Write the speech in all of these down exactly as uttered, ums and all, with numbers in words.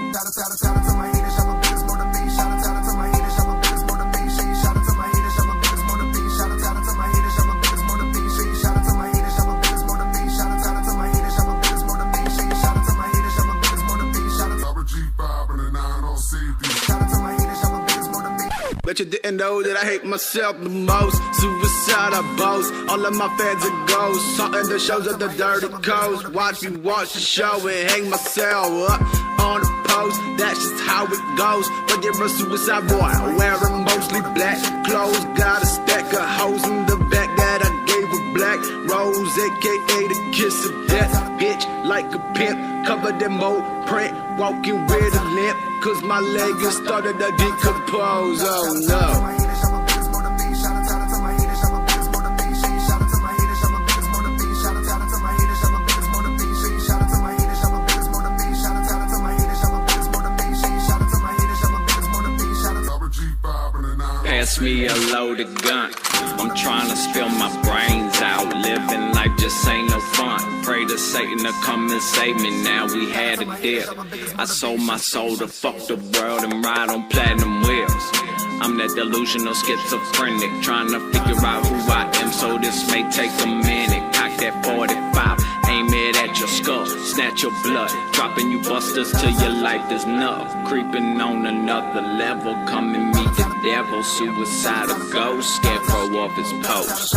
Bet you didn't know that I hate myself the most. Suicide, I boast. All of my fans are ghosts. Something that shows up the dirty coast. Watch me watch the show and hang myself up on the post. That's just how it goes. But you're a suicide boy, wearing mostly black clothes. Got a stack of hoes in the back that I gave a black rose, aka the kiss of death. Bitch, like a pimp, covered in mold print, walking with a limp, cause my leg has started to decompose. Oh no. Pass me a loaded gun. I'm trying to spill my brains out. Living life just ain't no fun. Pray to Satan to come and save me. Now we had a deal. I sold my soul to fuck the world and ride on platinum wheels. I'm that delusional schizophrenic, trying to figure out who I am, so this may take a minute. Cock that forty-five, aim it at your skull, snatch your blood, dropping you busters till your life is nuts. Creeping on another level, come and meet the devil. Suicidal ghost, scarecrow off his post.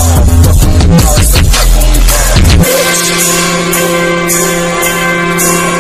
We'll be right back.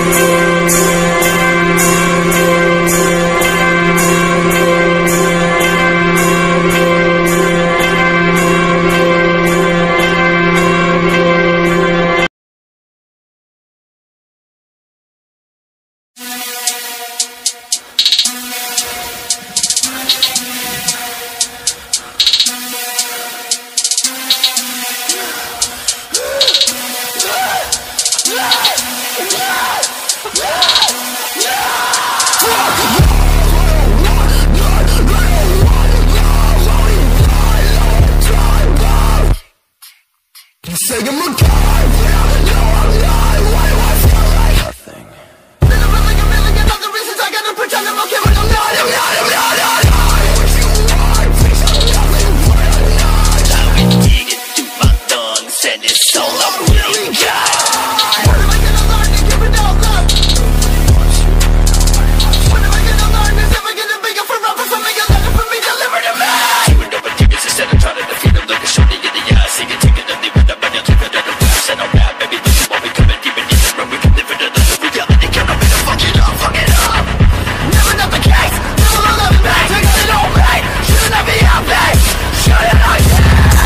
think I'm a god, but I know I'm not. Why do I feel like nothing? Been a million, a million other reasons I gotta pretend I'm okay, but I'm not, I'm not, I'm not, I'm not. What you want, please I'm nothing, but I'm not. I've been digging through my lungs and it's all I really got. When am I gonna learn to give it all up? When am I gonna learn this? Am I gonna be a forever? Something a letter for me delivered to me? Keeping up with tickets instead of trying to defeat them. Look at shorty in the eye, sing it, take it, and leave it up, and you'll take it out of class. And I'll rap, baby, listen while we coming deep in the room. We can live it another reality, count up and I'll fuck it up, fuck it up. Never not the case, never will love me. Taking it all right, shouldn't I be out there? Shouldn't I be?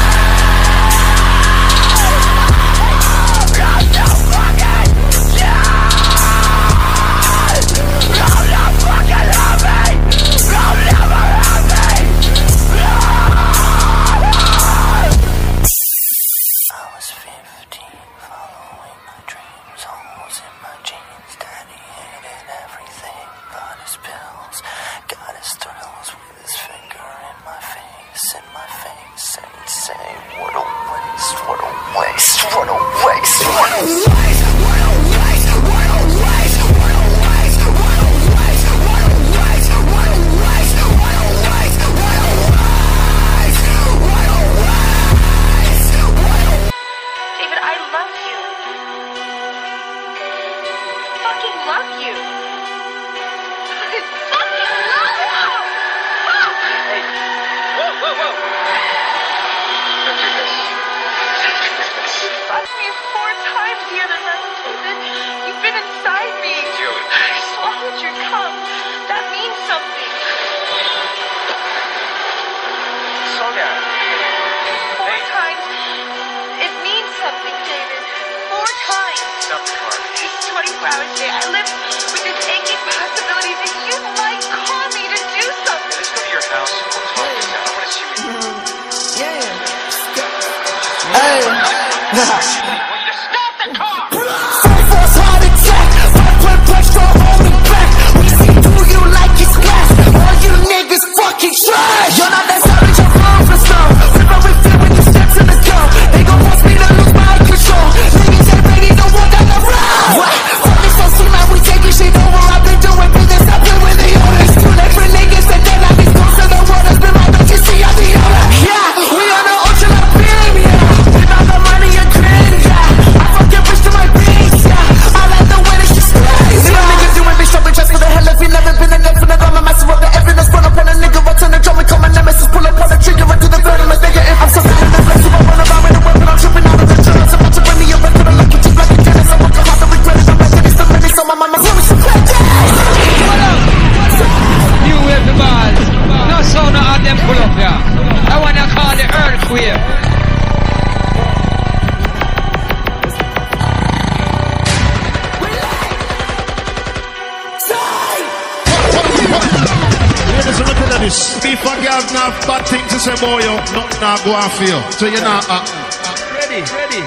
Now go and feel. So you're not uh, ready, ready.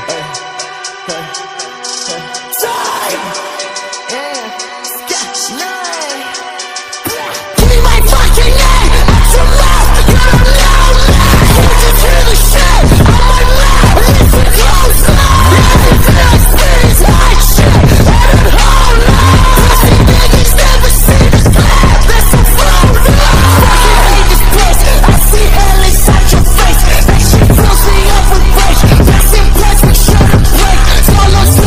Give me my fucking name out your mouth. You don't know me. You just hear the shit on my mouth. Listen close now. Everything I spit is like shit. Let it hold on. Pussy niggas never see the clap. That's so far. Fucking hate this place. I see hell inside your face. That shit fills me up with rage. Rest in place, make sure to break. Swallow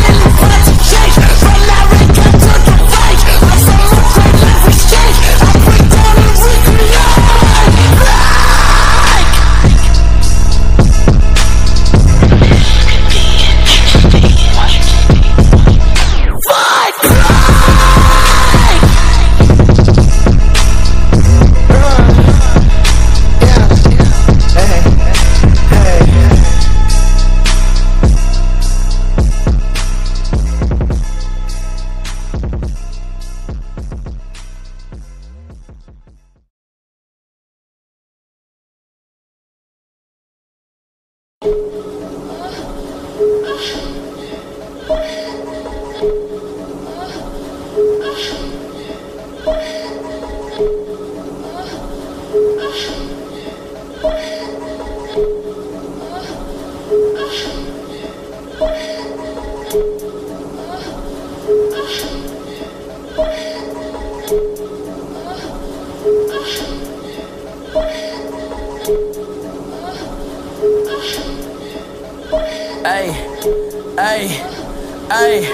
Ay, ay, ay.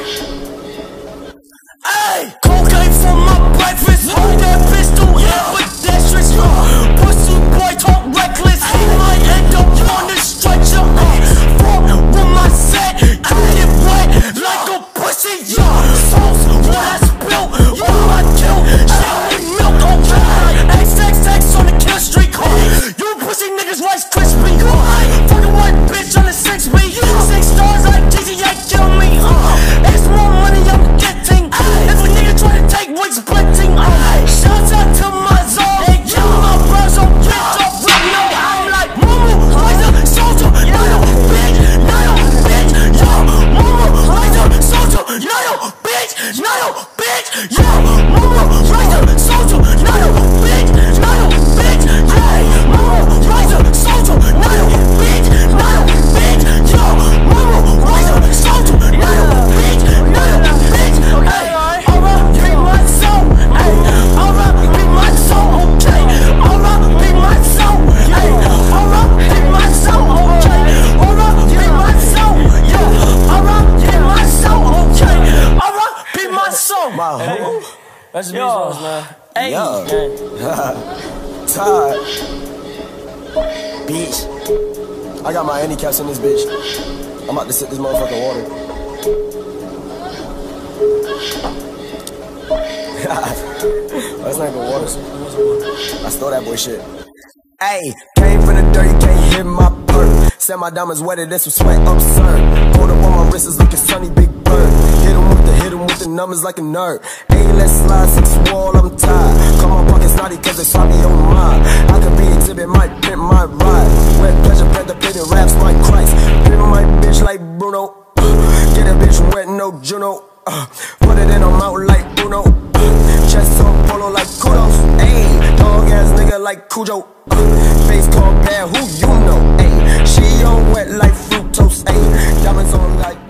Ay, cocaine for my breakfast. Hold that pistol, yeah, pedestrians. Uh, pussy boy talk reckless. He might end up on the stretcher. Uh, fuck with my set, you get wet like a pussy. Yeah, sauce what I spill, what I kill. Shit with milk, okay. X X X on the kill streak. Uh, you pussy niggas Rice Krispie. Uh, fucking white bitch on the six B. Six stars like T G A kill me. Uh, it's more money I'm getting. If a nigga try to take wig splitting, uh, shouts out to my zone. Hey, yo, my bros don't get up right now. I'm like, Mumu, Razor, Soldier, Nayo, bitch, Nayo, bitch, yo, Mumu, Razor, Soldier, Nayo, bitch, Nayo, bitch, yo, Mumu, Razor, Soldier, Nayo, bitch, Nayo, bitch, hey, Mumu, Razor, Soldier, Nayo, bitch, Nayo, bitch, yo, Mumu, Razor, Soldier, Nayo, bitch, Nayo, bitch, hey. That's the business, man. Hey, yo. Todd. Bitch. I got my handicaps in this bitch. I'm about to sip this motherfucking water. That's not even water. I stole that boy shit. Ayy, came from the dirt, you can't hit my perk. Said my diamonds wetter than some sweat, absurd. Pulled up on my wrist, is looking sunny, big bird. Hit him with the, hit him with the numbers like a nerd. Ayy, let's slide six wall, I'm tired. Call my pockets naughty cause they saw me on mine. I could be exhibit, might pimp my ride. Wet pleasure, pet the pit and raps like Christ. Pimp my bitch like Bruno. Uh, get a bitch wet, no Juno. Uh, put it in her mouth like Bruno. Uh, chest on polo like kudos. Ayy, dog ass nigga like Cujo. Uh, face called bad, who you know? Ayy, she on wet like fructose. Ayy, diamonds on like